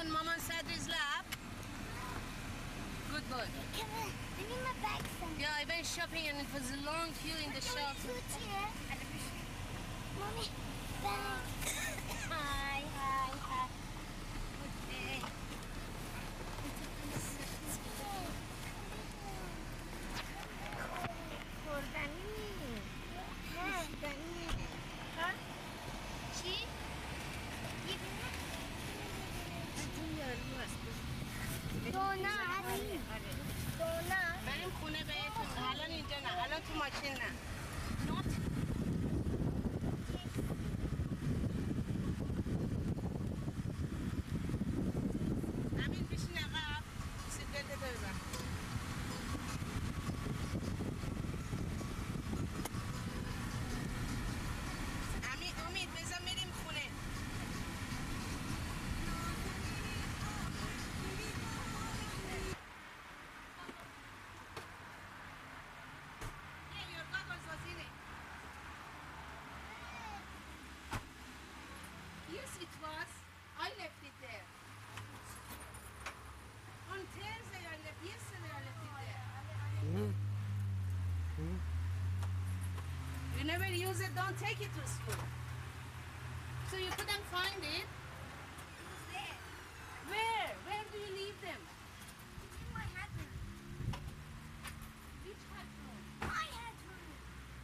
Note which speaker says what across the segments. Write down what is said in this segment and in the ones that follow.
Speaker 1: on Mama and Sadri's lap? Good boy.
Speaker 2: Come on, I need my bag somewhere.
Speaker 1: Yeah, I went shopping and it was a long queue in the shop.
Speaker 2: Mommy, bag. Hi. Okay.
Speaker 1: Ha?
Speaker 2: چی؟ دونات
Speaker 1: بریم خونه بهتون. الان اینجا نه، الان تو ماشین نه.
Speaker 2: نوت
Speaker 1: امین بشین عقب. سیگارت ببر. امید بذار میریم خونه. Your goggles was in it. Yes, it was. I left it there. On Thursday I left. Yesterday I left it there. You never use it, don't take it to school. So you couldn't find it?
Speaker 2: It was there.
Speaker 1: Where? Where do you leave them?
Speaker 2: In my hat room.
Speaker 1: Which hat room?
Speaker 2: My hat room.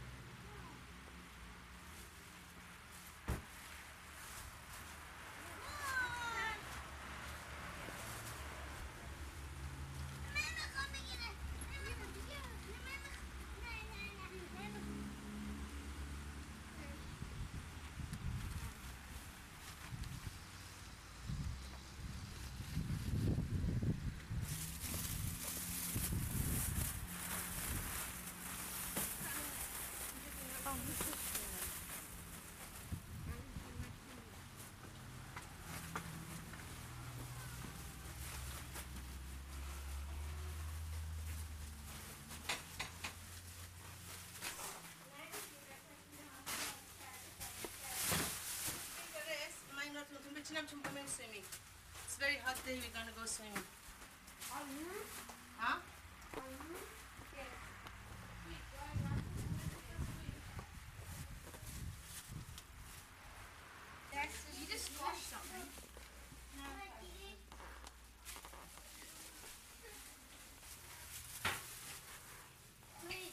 Speaker 1: Swimming. It's very hot day, we're gonna go swimming. Huh?
Speaker 2: You just squashed something. Wait.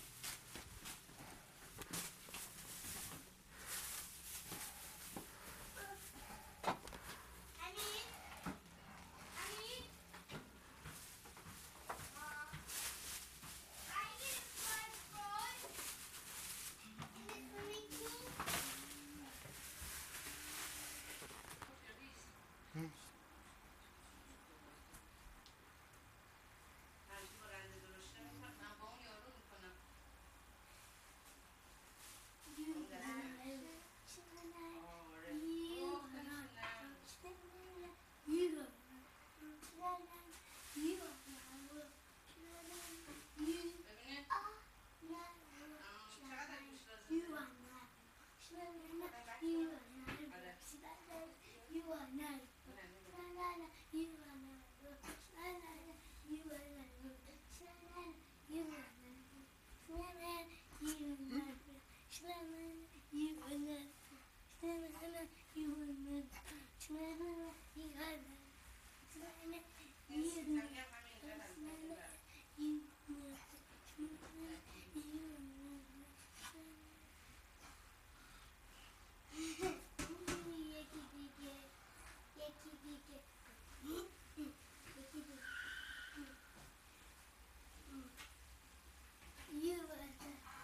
Speaker 2: You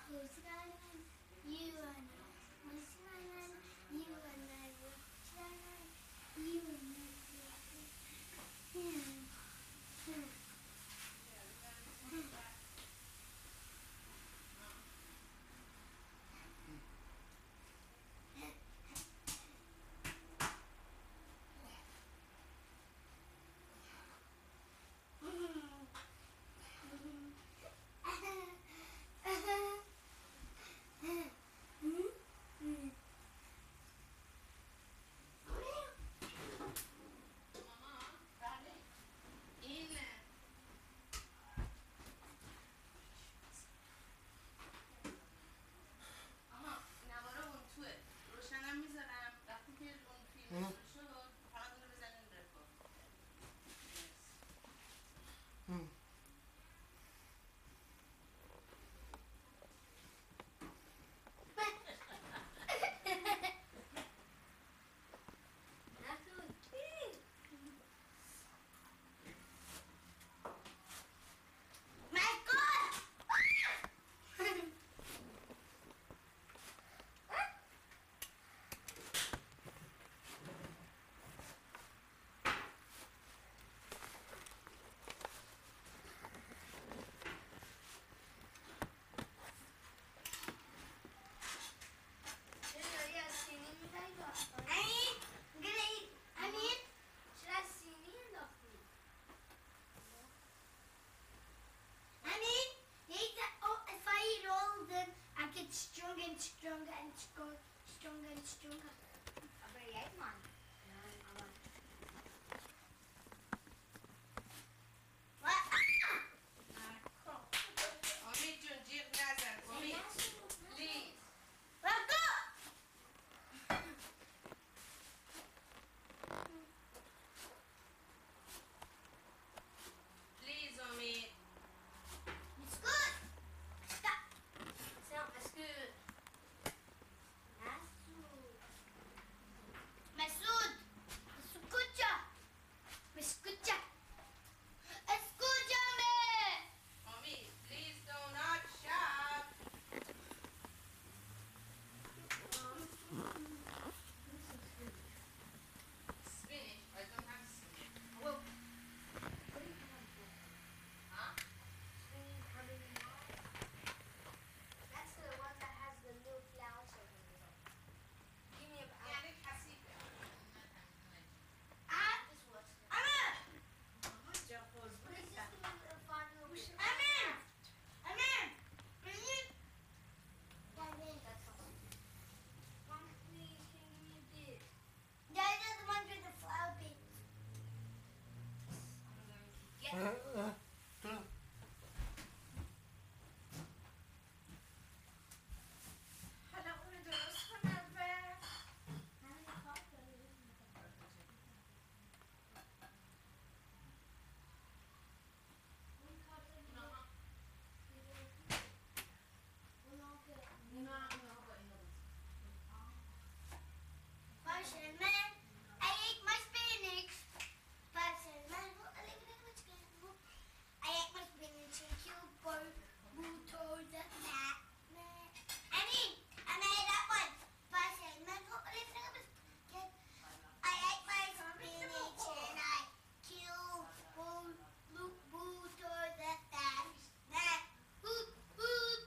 Speaker 2: stronger and stronger and stronger. Aber jetzt, Mann. Nein, aber...
Speaker 1: امید جون جیغ نزن امید پلیز پلیز امید
Speaker 2: It's good. Stop. So, it's good. Masoud. Escucha. Me escucha. Escúchame.
Speaker 1: امید please do not shout spinach I don't have spinach
Speaker 2: Well,
Speaker 1: huh?
Speaker 2: that's the one that has the little flowers over it. Give me a...
Speaker 1: یعنی کثیفه
Speaker 2: This works. Anna!
Speaker 1: جا خوز
Speaker 2: This is the final...
Speaker 1: Amen.
Speaker 2: Amen! That's all. Mom, please, can you give me a bit? Yeah, they're the ones with the flower bits.
Speaker 1: حالا اونو درست کنم و اینا هم اینا با اینا
Speaker 2: Fisherman, I ate my spinach. Fisherman, I ate my spinach and killed Buto the mat. I made that one. Fisherman, I ate my spinach and I killed Buto the fat man. Boop, boop.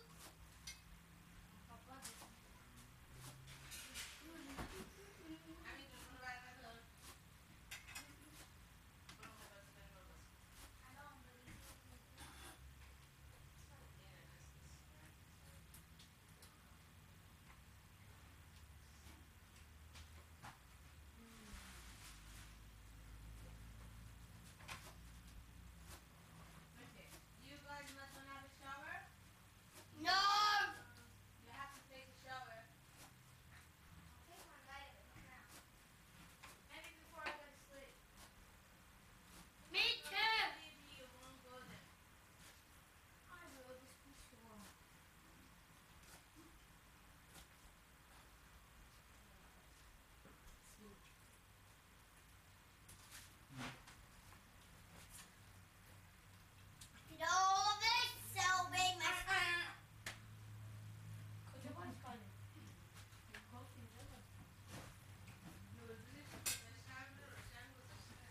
Speaker 1: همین جون رو بردار برو خداحافظ بریم رو باز Okay, you guys not gonna have a shower?
Speaker 2: No!
Speaker 1: You have to take a shower.
Speaker 2: Maybe before I go to sleep. Me
Speaker 1: So
Speaker 2: too!
Speaker 1: maybe you won't go there.
Speaker 2: I will just be sure. Did all of this Selby, my friend?
Speaker 1: کجا باز کنی؟ گفت اینجا باز نوزش گذاشتم رو روشن گذاشته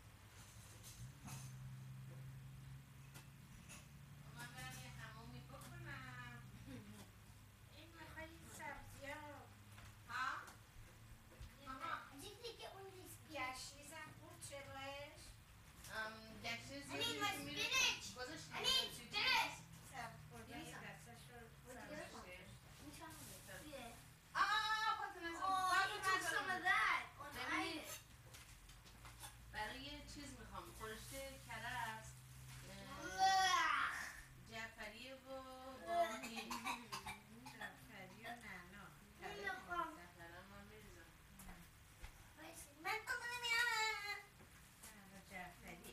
Speaker 1: من برم یه حمومی بکنم این میخوای سبزی ها؟ آها
Speaker 2: I just need to get one of these
Speaker 1: گشنیزم بود چه باش؟ گشنیز
Speaker 2: I need my spinach!
Speaker 1: گذاشتی
Speaker 2: I need spinach!
Speaker 1: سب خورده یه دستش رو سبزشه
Speaker 2: Yeah.
Speaker 1: آه پاتو نزن
Speaker 2: Oh,
Speaker 1: پاتو
Speaker 2: you took
Speaker 1: نزن.
Speaker 2: some of that on
Speaker 1: ببینید
Speaker 2: ice.
Speaker 1: برای چیز میخوام خورشت کرفس جعفریه و با این جعفری و نعنا دارم من بریزم نعنا جعفری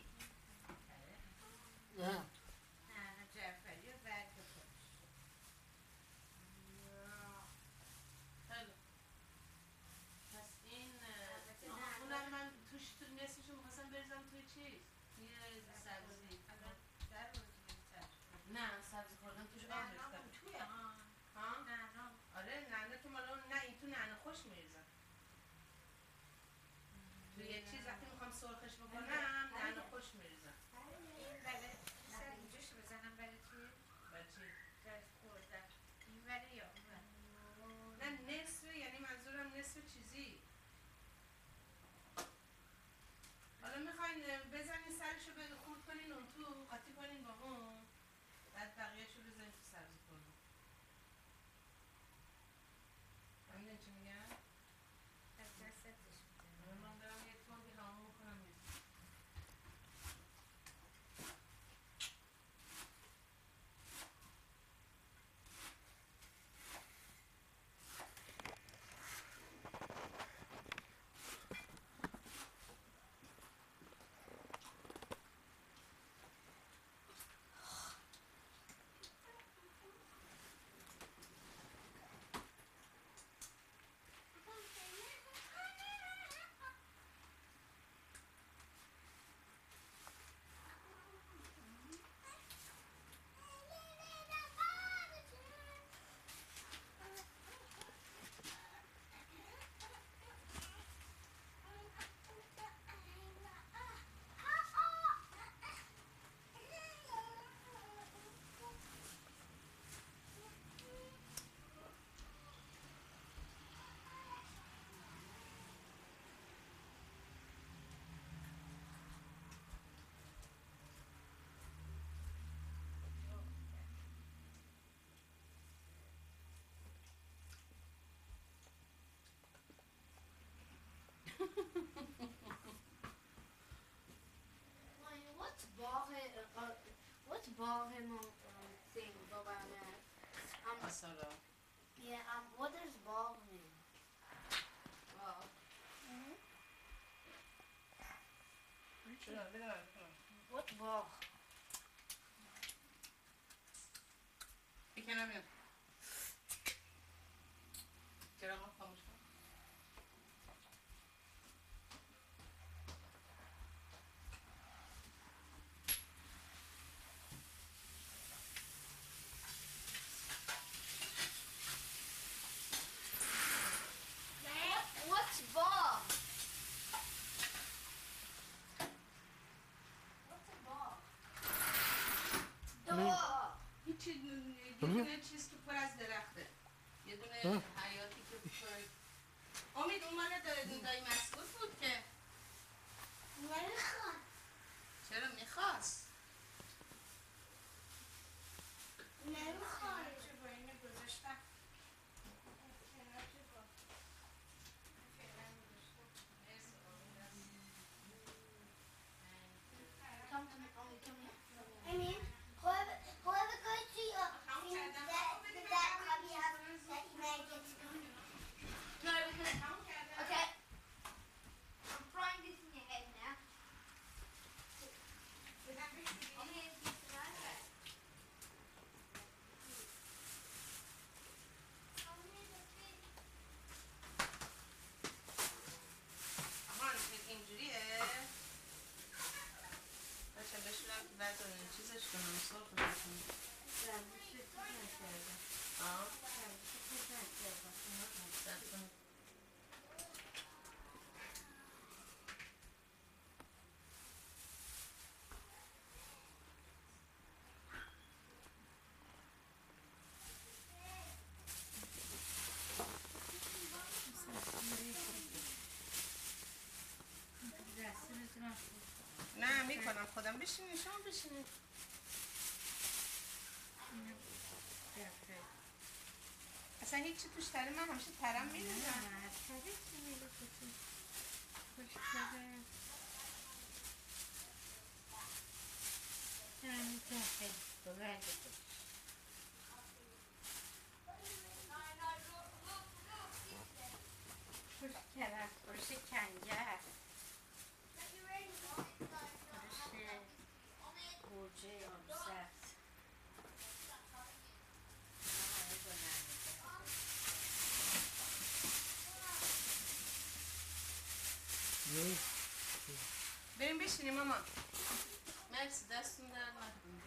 Speaker 1: نعنا جعفری و بعد بخورش خیلی پس این اونم من توش تو نصفشو میخواستم بریزم توی چیز یه سبزی نه سبزی خوردم توش آب ریختم
Speaker 3: توی ها
Speaker 1: ها؟
Speaker 3: نعنا
Speaker 1: آره نعنا که مال اون نه این تو نعنا خوش میریزم توی یه چیز وقتی میخوام سرخش بکنم نعنا خوش میریزم
Speaker 3: این بله سر اینجاشو بزنم برای توی
Speaker 1: بچه
Speaker 3: در خوردن این بله یا اون بله
Speaker 1: نه نصف یعنی منظورم نصف چیزی حالا میخواین بزنین سرشو خورد کنین اون تو قاطی کنین با اون بعد بقیهشو بزنین تو سبزی خوردن چی میگن؟
Speaker 3: از دستش میده.
Speaker 1: من برم یه تونی همون میکنم.
Speaker 3: What's Balham thing about
Speaker 1: Masala.
Speaker 3: yeah, what does ball mean?
Speaker 1: Well. چرا بدم
Speaker 3: What's ball?
Speaker 1: بکنم یا چرا ما خاموش کن
Speaker 3: What's ball? What's a ball? Dog.
Speaker 1: هیچی یه دونه چیز که پر از درخته یه دونه حیاتی که پر امید اون مال دایی مسئول بود که
Speaker 2: نمیخوام.
Speaker 1: چرا میخواست
Speaker 2: نمیخوام.
Speaker 3: چه با اینو گذاشتم کنار چه با فعلا گذاشتم Come to me, come here.
Speaker 2: I mean, whoever goes to your thing that hobby has that you might get to go.
Speaker 3: No, because okay. I'm frying this in your head now. I'm here to get tonight.
Speaker 1: آهان اینجوریه بچه بشونم که بعد این چیزش کنم سرخ کنم آه نه میکنم خودم بشینید شما بشینید اصلا هیچی توش تره من همیشه ترم میدونم
Speaker 3: خوش کنگر گوجه آب سبز
Speaker 1: بریم بشینیم ماما مرسی دستون درد نکنه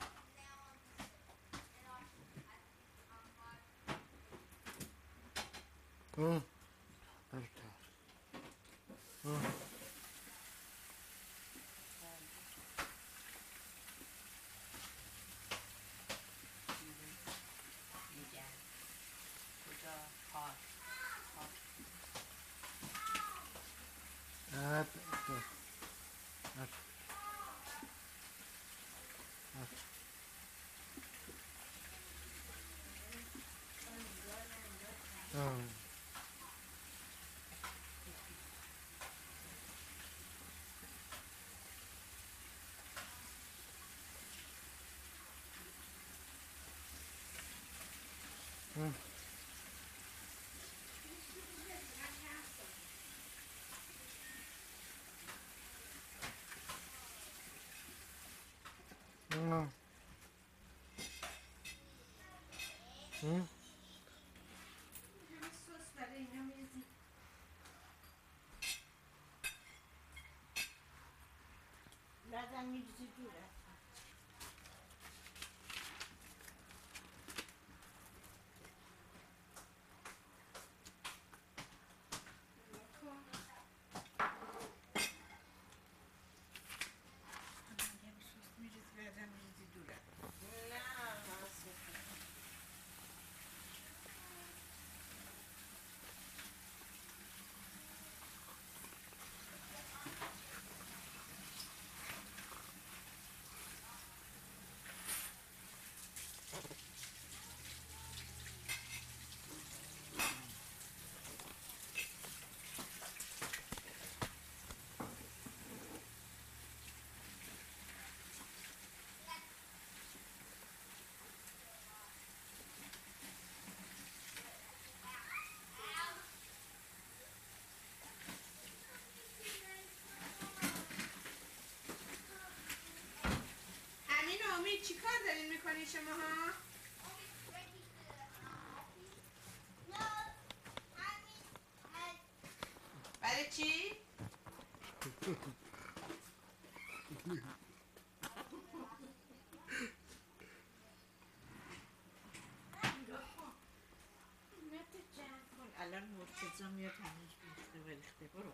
Speaker 1: کجا پارک همه سس برای اینا میریزی. بعدم میریزی دور اصلا. امید چی کار دارین میکنین شما ها؟ برای چی؟ الان مرتضی میاد هنوز بیخته بریخته برو.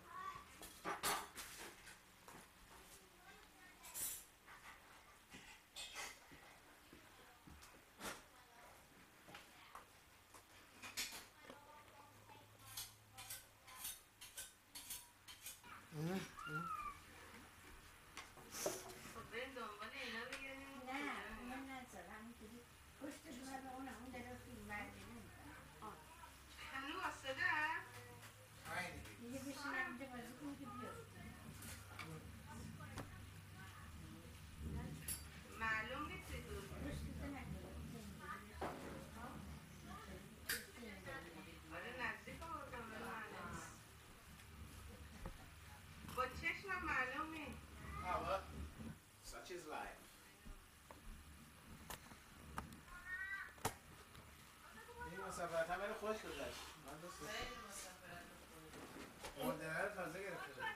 Speaker 4: مسافرت همه رو خوش گذشت. من دوست داشتم.
Speaker 1: خیلی مسافرت خوبی.
Speaker 4: مردنه رو تازه گرفته بود.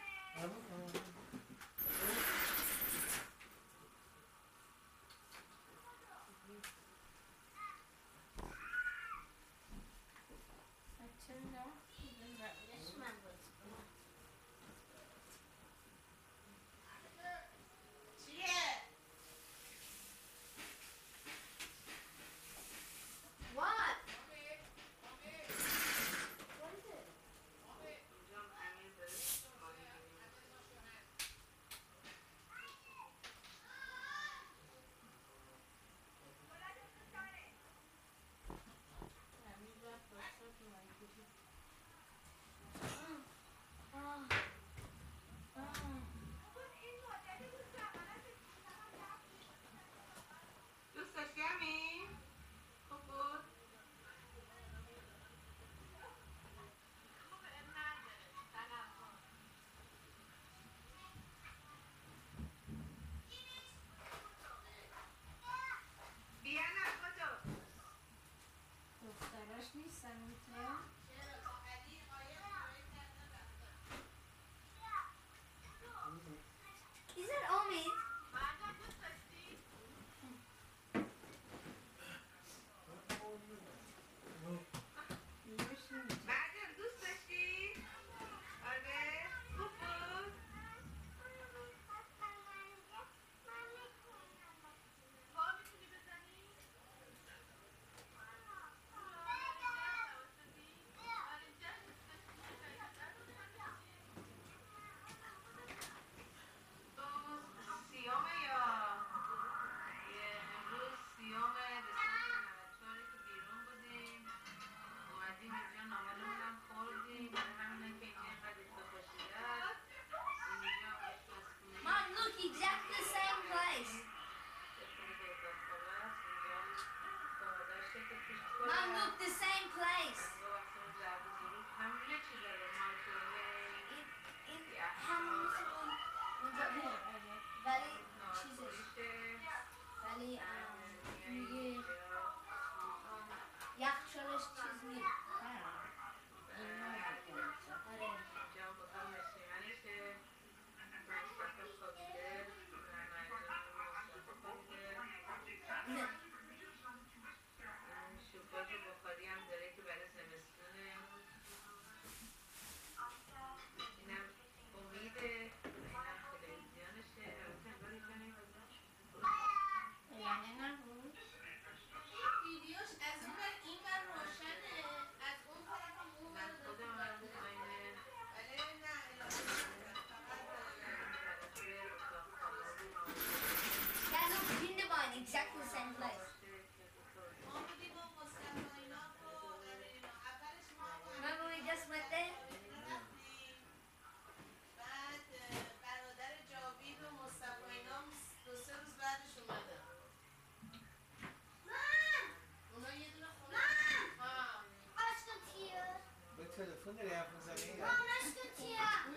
Speaker 4: تلفن داری حرف میزنی؟
Speaker 2: Mom, let's go to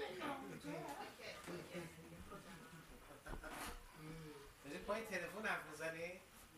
Speaker 4: داری پای تلفن حرف میزنی؟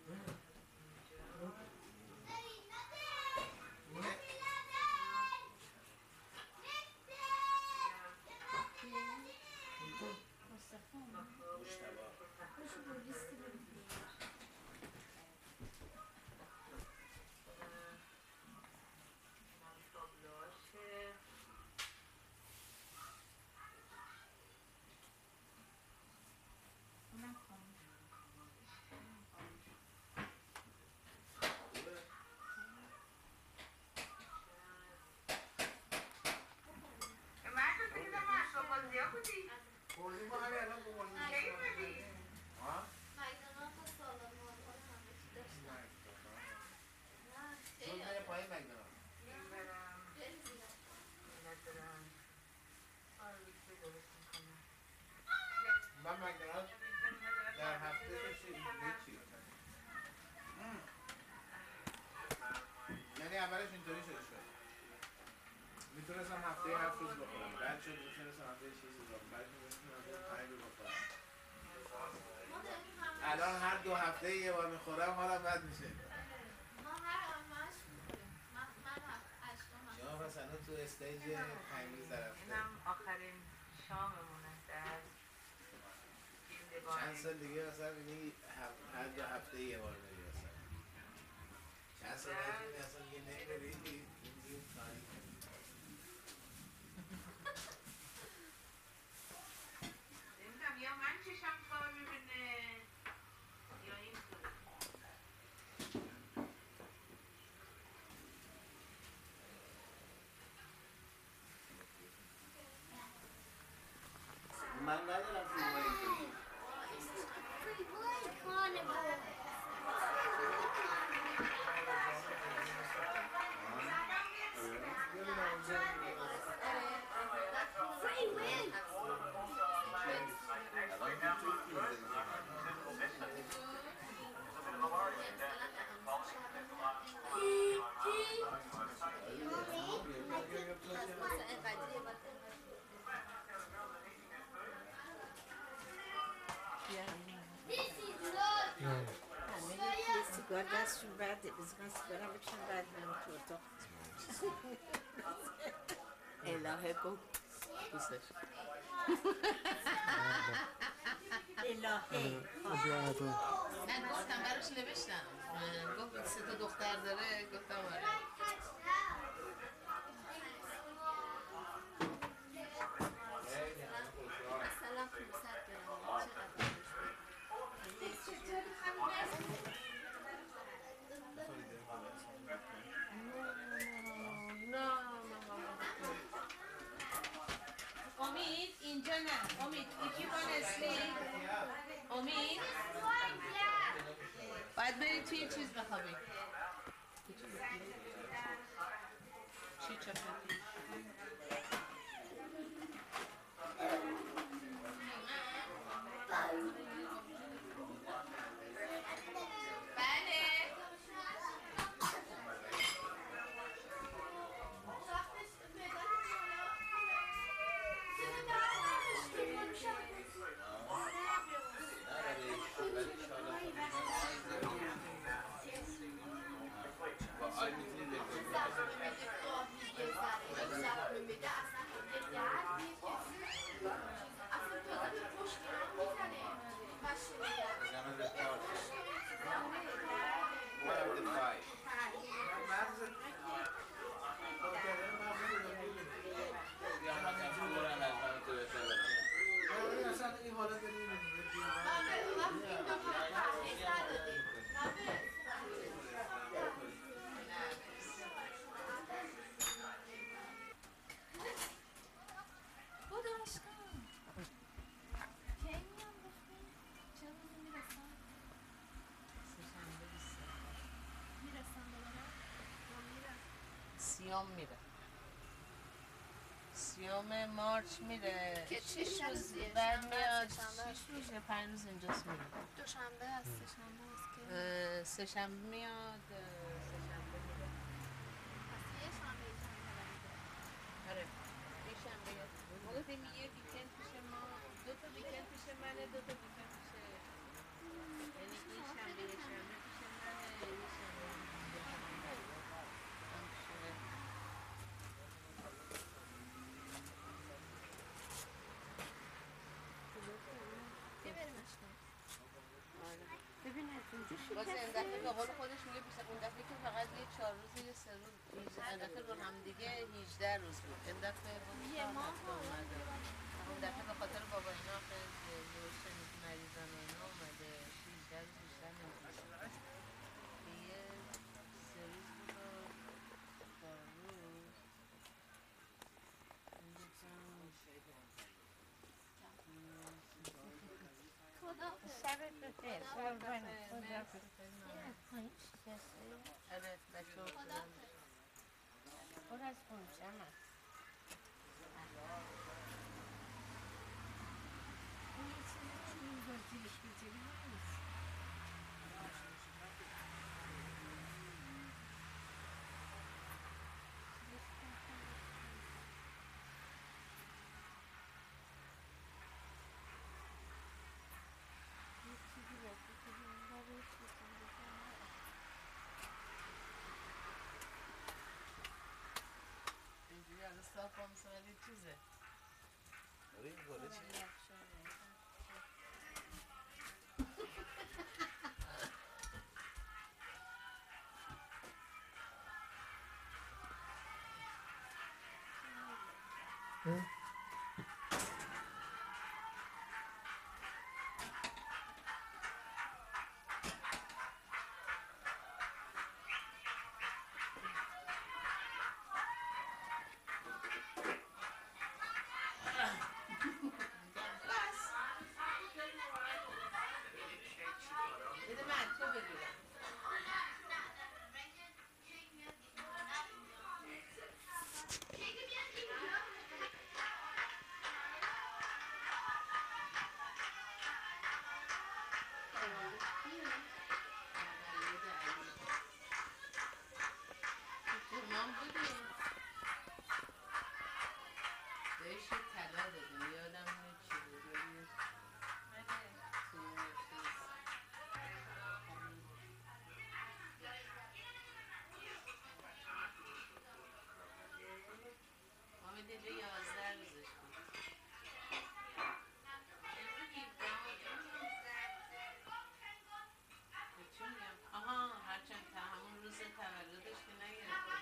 Speaker 4: بردیم ما همین الان بردیم ها؟
Speaker 3: مکدونالد سالن مارمال همه چی داشتن.
Speaker 4: چون میره پایین مکدونالد
Speaker 3: خیلی زیاد.
Speaker 4: من مکدونالد در هفته چی؟ یعنی اولش اینطوری شده شد میتونستم هفته 7 روز بخورم بعد شد میتونستم هفته 6 روز بخورم بعد میتونستم هفته 5 روز بخورم
Speaker 3: ما داریم همه
Speaker 4: الان هر 2 هفته یه بار میخورم حالا بد میشه
Speaker 3: ما هر همش میخوریم. من هشتم
Speaker 4: شما پس هنوز تو استیج 5 روز رفته
Speaker 5: اینم آخرین شاممونه در
Speaker 4: چند سال دیگه مثلا بینی هر 2 هفته یه بار بری مثلا چند سال دیگه اصلا دیگه نمیری این تاریخ
Speaker 5: نمیدونم یا من چشم کار میبینه یا این
Speaker 4: من ندارم فیلم اینطوری
Speaker 2: Free Play Carnival. Free Will. This is good.
Speaker 6: همه سیگار دستشون برده بزرگان سیگارم بکشن بعد برم تو اتاق الهه گفت دوستش الهه
Speaker 1: من گفتم براش نوشتم گفت 3 تا دختر داره گفتم آره
Speaker 3: مثلا 500 گرم چقدر
Speaker 1: امید اینجا نه امید if you wanna sleep امید باید بری توی چیز بخوابی چی چاپتی سیام میره سیام مارچ میره
Speaker 3: که
Speaker 1: 6 روز
Speaker 3: شنبه
Speaker 1: بعد
Speaker 3: شنبه
Speaker 1: میاد
Speaker 3: است،
Speaker 1: 6
Speaker 3: شنبه
Speaker 1: روز یا 5 روز اینجاست میره
Speaker 3: دوشنبه است سه‌شنبه است که
Speaker 1: سه شنبه میاد سه شنبه میره
Speaker 3: پس یه شنبه
Speaker 1: گفتیم یه ویکند پیش ما، 2 تا ویکند پیش منه، 2 تا ویکند پیش، یعنی این شنبه یه شنبه پیش منه، یه شنبه
Speaker 3: که بریم اشکال.
Speaker 6: ببین از اونجا
Speaker 1: باز این دفعه به قول خودش میگه اون دفعه که فقط یه 4 روز یه 3 روز این دفعه رو هم دیگه 18 روز بود. این دفعه
Speaker 3: یه ماه
Speaker 1: اومده. اون دفعه به خاطر بابا اینا خیلی شنید مریضان و اینا اومده 18 روز بیشتر نمیشه. یه 3 روز بود و 4 روز.
Speaker 3: خدا
Speaker 6: شبت بخیر. قربانت. خدا
Speaker 3: پایین شکسته.
Speaker 1: آره بچه ها
Speaker 3: خدا
Speaker 6: پر از قنچم هست. اون یه چیزی که این بازیش بزیری نیست. یه چیزی بازی که این بارش بزیری
Speaker 1: اینجوری از صاف هم مثلا یه چیزه.
Speaker 4: آره این گله چیه؟ بده من تو بگیرم. تمام بودیم بهش یه طلا دادیم یادم نمیاد چی بود ولی توی حامد اینجا 11 روزش بود. چی میگم؟ آها هرچند تا همون روز تولدش که نگرفت.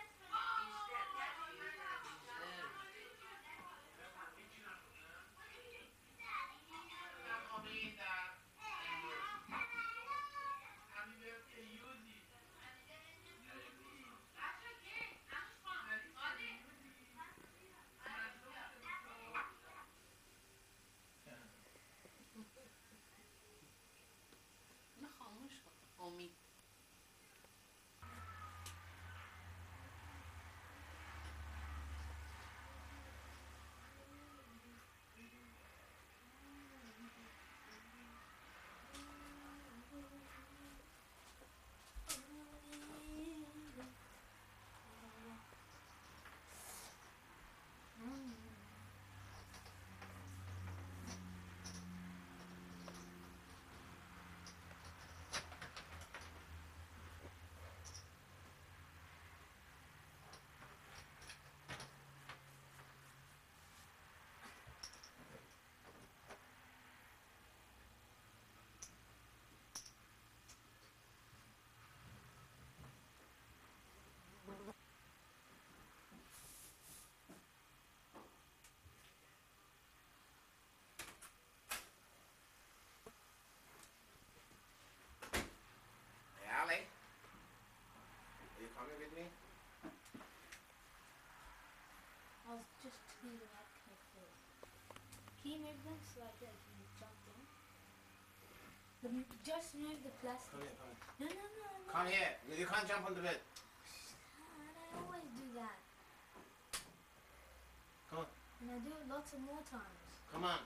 Speaker 4: نه خاموش کن امید. Hey Ali, are you coming with me?
Speaker 3: I was just cleaning up carefully. Can you move them so I don't jump in? Just move the plastic.
Speaker 4: Come here, come here.
Speaker 3: No, no, no, no.
Speaker 4: Come here. You can't jump on the bed.
Speaker 3: I always do that.
Speaker 4: Come on.
Speaker 3: And I do it lots of more times.
Speaker 4: Come on.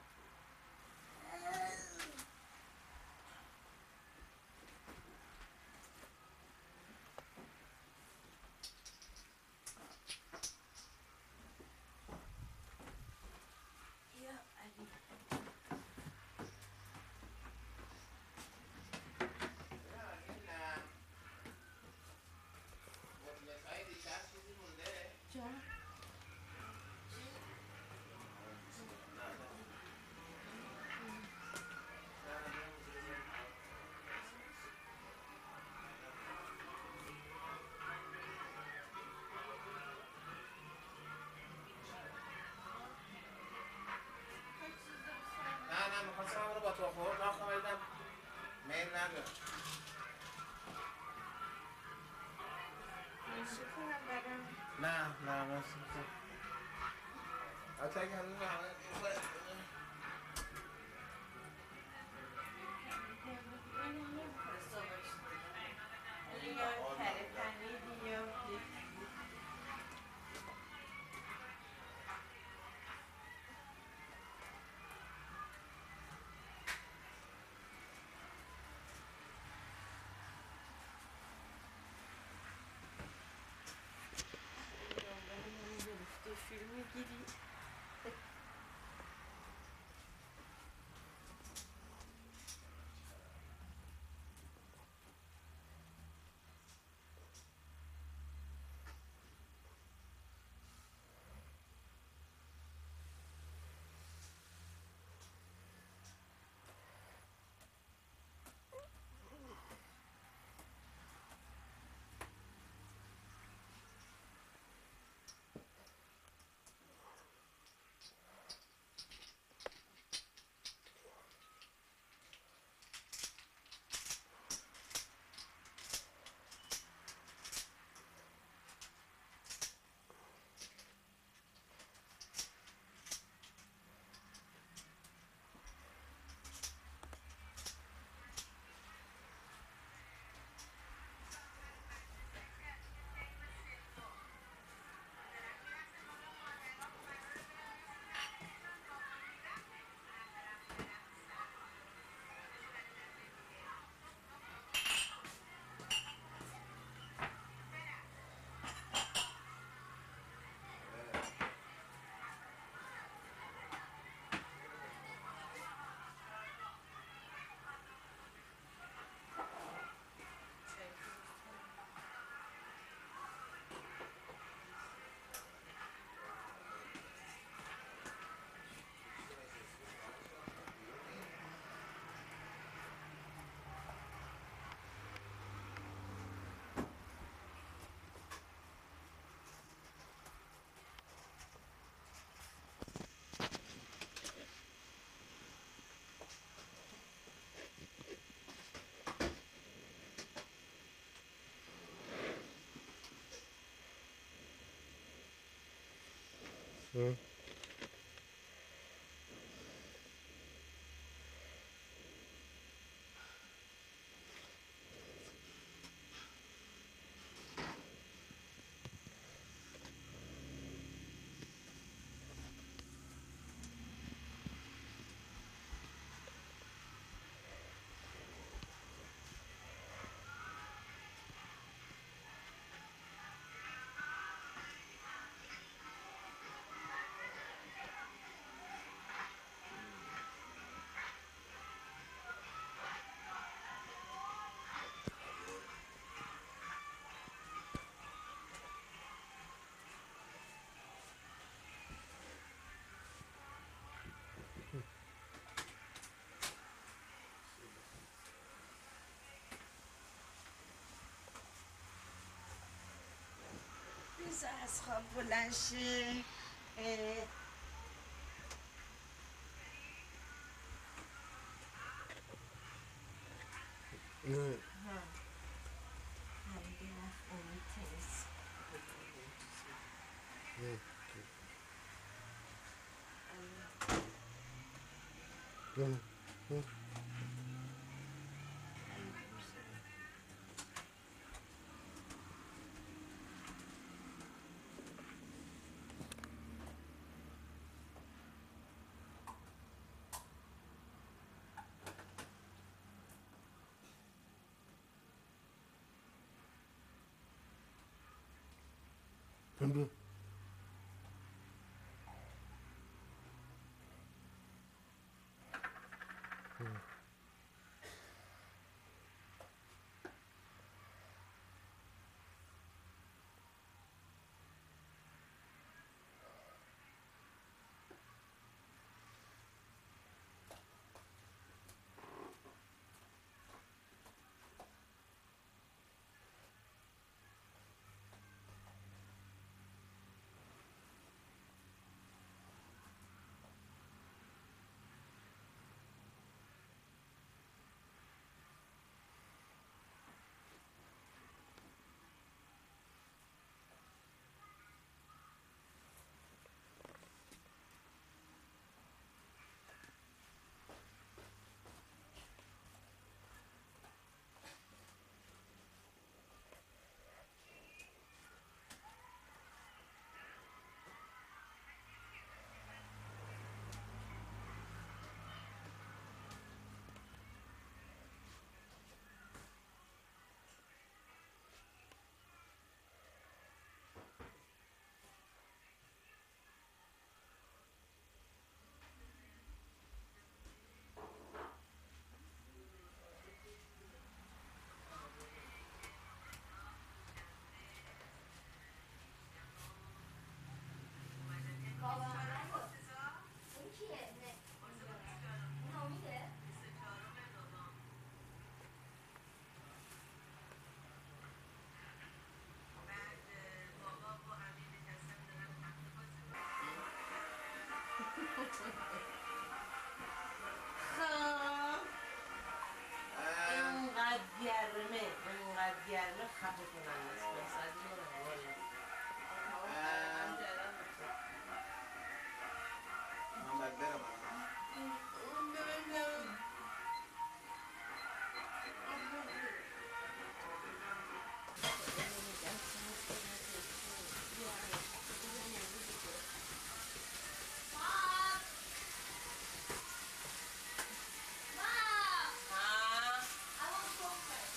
Speaker 4: تا خورد آخه ویدم میل ندارم
Speaker 6: موسیقی هم برام
Speaker 4: نه موسیقی حتی اگه هنوز همه
Speaker 6: فیلم میگیری بذار از خواب بلند شه همگی رفت امید تنیس
Speaker 1: اینقدر گرمه خفه کنن است بسازی کنن والا
Speaker 4: من باید برم
Speaker 2: Mom! Mom! I want cornflakes.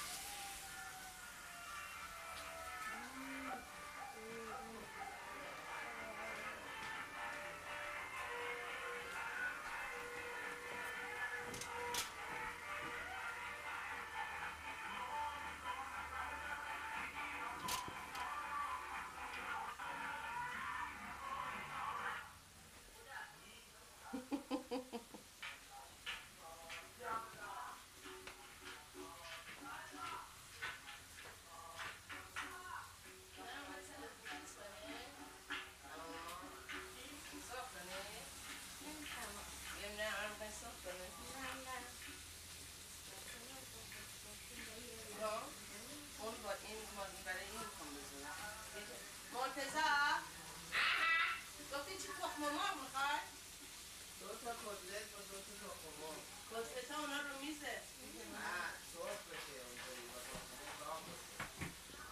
Speaker 1: مرتضی گفتی چی تخم مرغ میخوای؟ 2 تا کتلت و 2 تا تخم مرغ کتلت ها اونا رو میزه
Speaker 4: نه سرخ بشه اونطوری با تخمه داغ بشه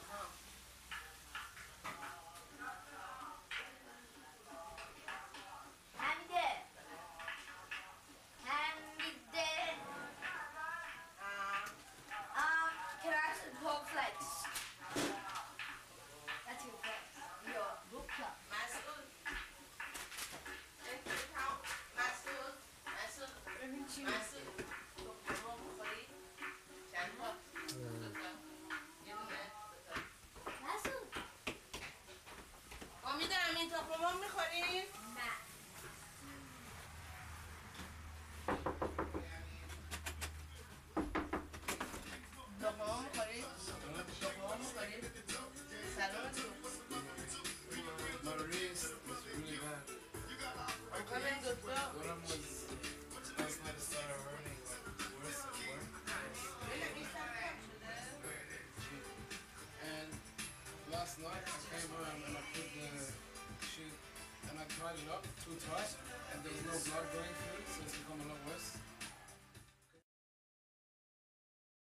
Speaker 2: Hamide. Hamide. Can I have some cornflakes? That's your face. Your book club.
Speaker 1: مسعود مسعود مسعود تخم مرغ میخوری؟ چند تا؟ 2 تا یه دونه 2 تا
Speaker 2: Masood.
Speaker 1: امید امین تخم مرغ میخوری؟
Speaker 2: Nah.
Speaker 1: تخم مرغ میخوری؟ تخم مرغ میخوری؟ سلامتون
Speaker 4: My wrist is really bad.
Speaker 1: میخوای بریم دکتر؟
Speaker 4: One of them was last night it started hurting like worse and worse.
Speaker 1: بله بیشتر کم شده؟
Speaker 4: And last night I came home and I put the shit and I tried it up too tight and there was no blood going through it, so it's become a lot worse.